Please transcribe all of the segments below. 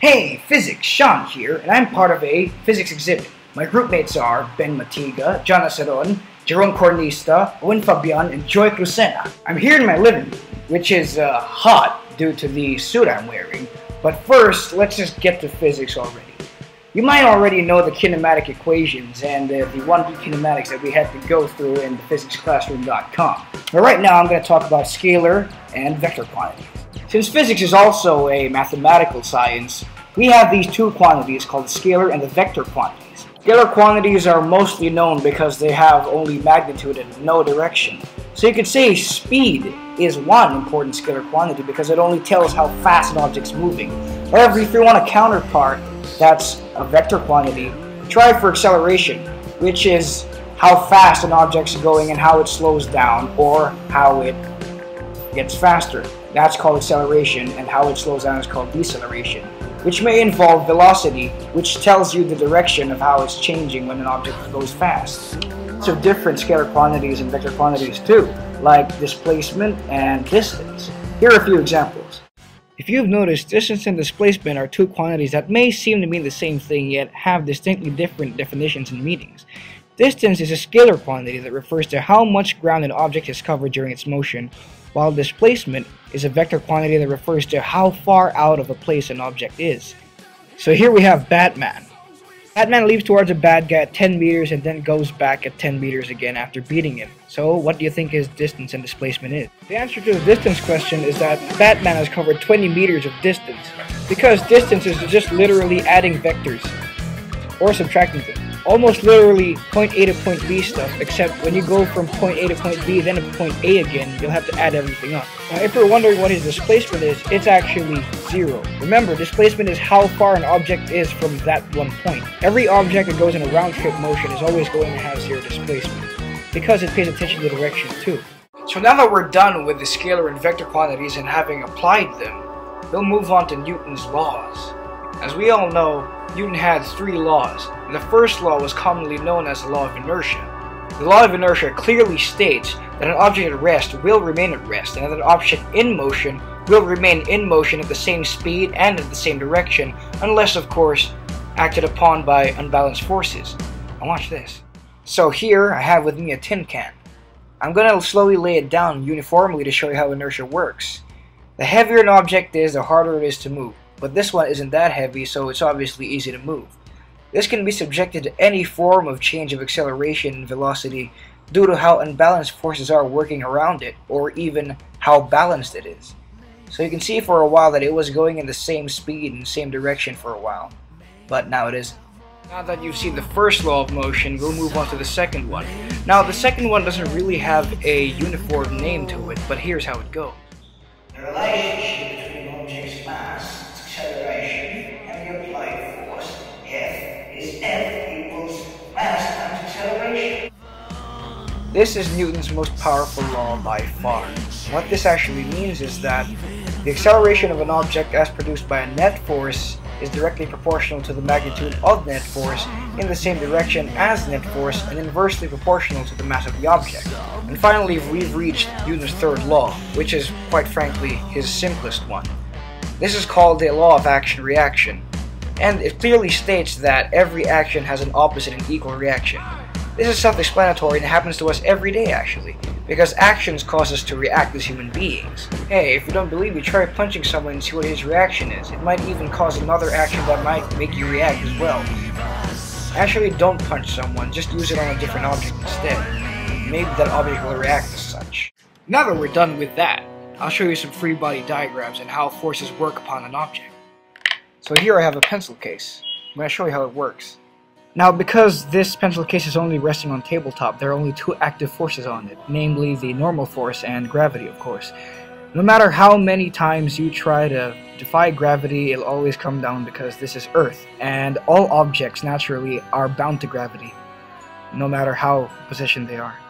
Hey, Physics, Sean here, and I'm part of a physics exhibit. My groupmates are Ben Matiga, John Aceron, Jerome Cornista, Owen Fabian, and Joy Crucena. I'm here in my living room, which is hot due to the suit I'm wearing. But first, let's just get to physics already. You might already know the kinematic equations and the 1D kinematics that we had to go through in the physicsclassroom.com. But right now I'm going to talk about scalar and vector quantities. Since physics is also a mathematical science, we have these two quantities called the scalar and the vector quantities. Scalar quantities are mostly known because they have only magnitude and no direction. So you could say speed is one important scalar quantity because it only tells how fast an object's moving. However, if you want a counterpart that's a vector quantity, try for acceleration, which is how fast an object's going and how it slows down or how it gets faster. That's called acceleration, and how it slows down is called deceleration, which may involve velocity, which tells you the direction of how it's changing when an object goes fast. So different scalar quantities and vector quantities too, like displacement and distance. Here are a few examples. If you've noticed, distance and displacement are two quantities that may seem to mean the same thing yet have distinctly different definitions and meanings. Distance is a scalar quantity that refers to how much ground an object has covered during its motion, while displacement is a vector quantity that refers to how far out of a place an object is. So here we have Batman. Batman leaps towards a bad guy at 10 meters and then goes back at 10 meters again after beating him. So what do you think his distance and displacement is? The answer to the distance question is that Batman has covered 20 meters of distance, because distance is just literally adding vectors or subtracting them. Almost literally point A to point B stuff, except when you go from point A to point B then to point A again, you'll have to add everything up. Now if you're wondering what his displacement is, it's actually 0. Remember, displacement is how far an object is from that one point. Every object that goes in a round trip motion is always going to have 0 displacement, because it pays attention to direction too. So now that we're done with the scalar and vector quantities and having applied them, we'll move on to Newton's laws. As we all know, Newton had 3 laws, and the first law was commonly known as the law of inertia. The law of inertia clearly states that an object at rest will remain at rest, and that an object in motion will remain in motion at the same speed and in the same direction, unless, of course, acted upon by unbalanced forces. Now watch this. So here I have with me a tin can. I'm going to slowly lay it down uniformly to show you how inertia works. The heavier an object is, the harder it is to move. But this one isn't that heavy, so it's obviously easy to move. This can be subjected to any form of change of acceleration and velocity due to how unbalanced forces are working around it, or even how balanced it is. So you can see for a while that it was going in the same speed and same direction for a while, but now it isn't. Now that you've seen the first law of motion, we'll move on to the second one. Now the second one doesn't really have a uniform name to it, but here's how it goes. The relationship between an object's mass, acceleration, and the applied force, F, is F equals mass times acceleration. This is Newton's most powerful law by far. What this actually means is that the acceleration of an object as produced by a net force is directly proportional to the magnitude of net force in the same direction as net force, and inversely proportional to the mass of the object. And finally, we've reached Newton's third law, which is, quite frankly, his simplest one. This is called the law of action-reaction, and it clearly states that every action has an opposite and equal reaction. This is self-explanatory and happens to us every day actually, because actions cause us to react as human beings. Hey, if you don't believe me, try punching someone and see what his reaction is. It might even cause another action that might make you react as well. Actually, don't punch someone, just use it on a different object instead. Maybe that object will react as such. Now that we're done with that, I'll show you some free body diagrams and how forces work upon an object. So here I have a pencil case. I'm going to show you how it works. Now, because this pencil case is only resting on tabletop, there are only 2 active forces on it, namely the normal force and gravity, of course. No matter how many times you try to defy gravity, it'll always come down because this is Earth, and all objects naturally are bound to gravity, no matter how positioned they are.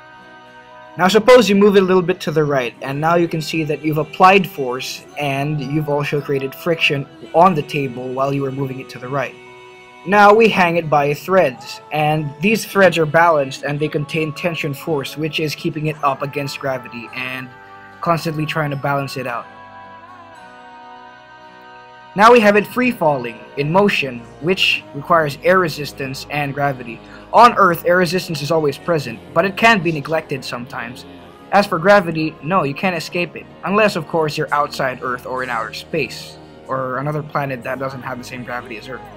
Now suppose you move it a little bit to the right, and now you can see that you've applied force and you've also created friction on the table while you were moving it to the right. Now we hang it by threads, and these threads are balanced and they contain tension force, which is keeping it up against gravity and constantly trying to balance it out. Now we have it free falling, in motion, which requires air resistance and gravity. On Earth, air resistance is always present, but it can be neglected sometimes. As for gravity, no, you can't escape it, unless of course you're outside Earth or in outer space, or another planet that doesn't have the same gravity as Earth.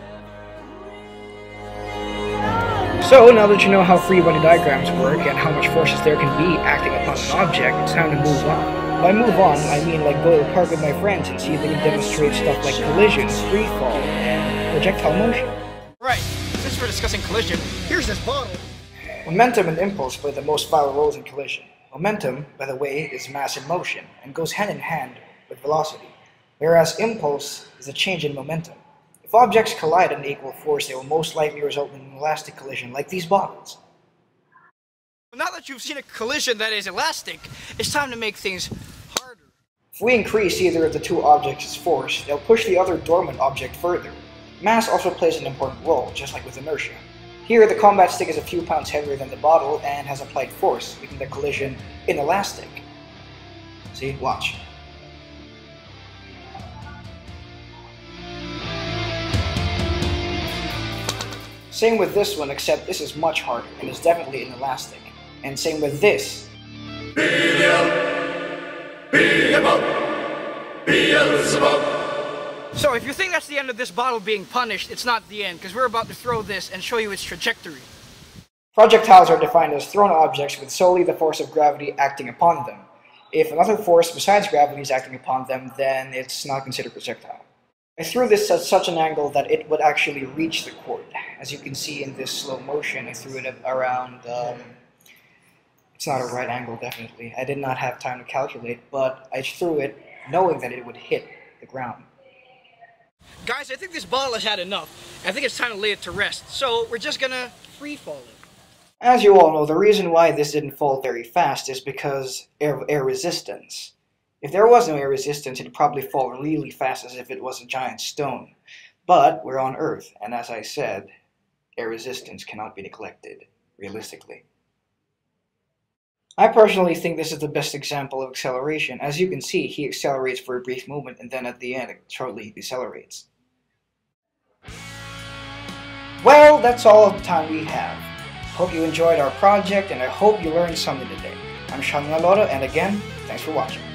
So, now that you know how free body diagrams work and how much forces there can be acting upon an object, it's time to move on. By move on, I mean like go to the park with my friends and see if they can demonstrate stuff like collision, free fall, and projectile motion. Right, since we're discussing collision, here's this bottle. Momentum and impulse play the most vital roles in collision. Momentum, by the way, is mass in motion and goes hand in hand with velocity, whereas impulse is a change in momentum. If objects collide at an equal force, they will most likely result in an elastic collision like these bottles. Now that you've seen a collision that is elastic, it's time to make things harder. If we increase either of the two objects' force, they'll push the other dormant object further. Mass also plays an important role, just like with inertia. Here, the combat stick is a few pounds heavier than the bottle and has applied force, making the collision inelastic. See? Watch. Same with this one, except this is much harder and is definitely inelastic. And same with this. So if you think that's the end of this bottle being punished, it's not the end, because we're about to throw this and show you its trajectory. Projectiles are defined as thrown objects with solely the force of gravity acting upon them. If another force besides gravity is acting upon them, then it's not considered projectile. I threw this at such an angle that it would actually reach the court. As you can see in this slow motion, I threw it at around, it's not a right angle definitely. I did not have time to calculate, but I threw it knowing that it would hit the ground. Guys, I think this bottle has had enough. I think it's time to lay it to rest, so we're just gonna free fall it. As you all know, the reason why this didn't fall very fast is because of air resistance. If there was no air resistance, it'd probably fall really fast as if it was a giant stone. But we're on Earth, and as I said, air resistance cannot be neglected, realistically. I personally think this is the best example of acceleration. As you can see, he accelerates for a brief moment, and then at the end, it shortly decelerates. Well, that's all the time we have. Hope you enjoyed our project, and I hope you learned something today. I'm Sean Naloro, and again, thanks for watching.